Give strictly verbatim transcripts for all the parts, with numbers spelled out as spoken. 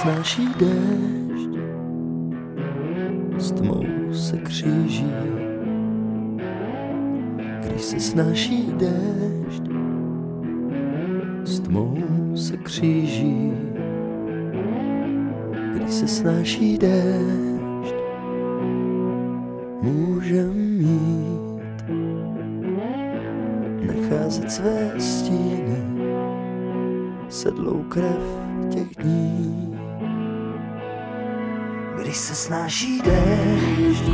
snáší déšť, s tmou se kříží. Když se snáší déšť, s tmou se kříží. Když se snáší déšť, můžem mít, nacházet své stíny, sedlou krev těch dní. Když se snáší déšť,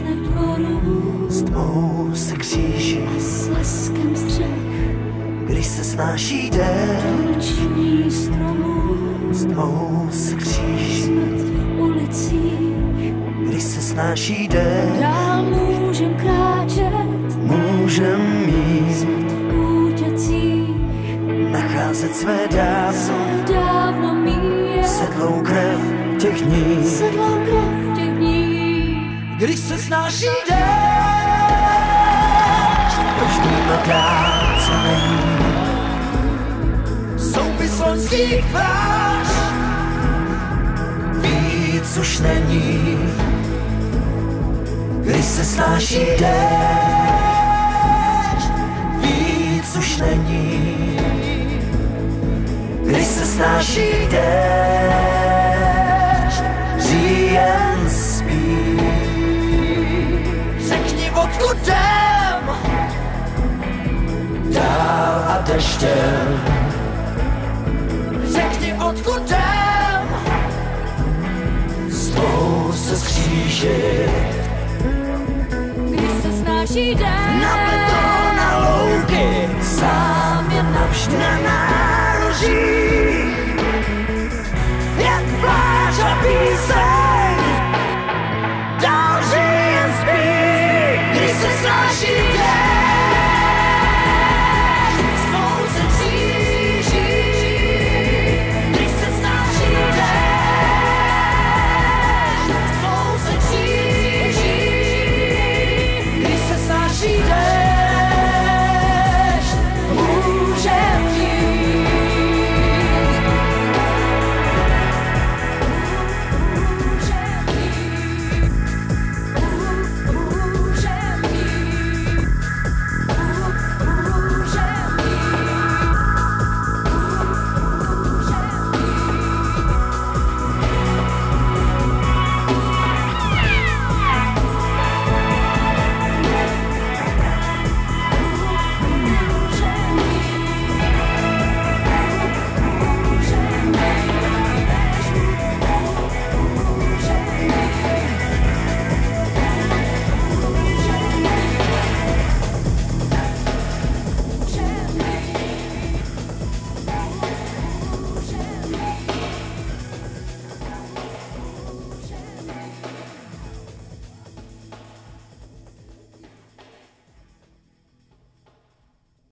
s tmou se kříží. S leskem střech, když se snáší déšť, s tmou se kříží. smrt v ulicích, Když se snáší déšť, dál můžem kráčet, můžem mít, v útěcích, nacházet své dávno, dávno míje, sedlou krev těch dní. sedlou krev těch dní. Když se snáší déšť, proč vnímat dál, co není, soupis loňských tvář, víc už není. Když se snáší déšť, víc už není. Když se snáší déšť, říjen spí. Řekni, odkud jdem, dál a deštěm. Řekni, odkud jdem, s tmou se skřížit. Když se snáší déšť,